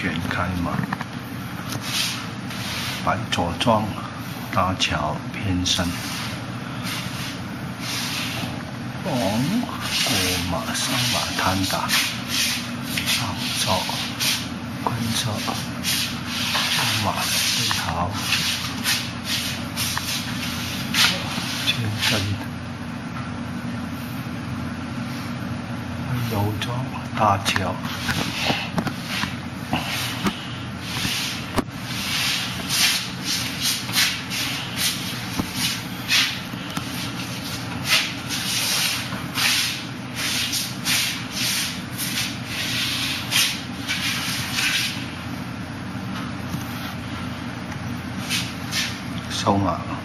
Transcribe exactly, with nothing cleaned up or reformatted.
全开嘛。白左庄大桥偏深，往过马上马滩打，上座观测马的对头，千真右庄大桥。收马。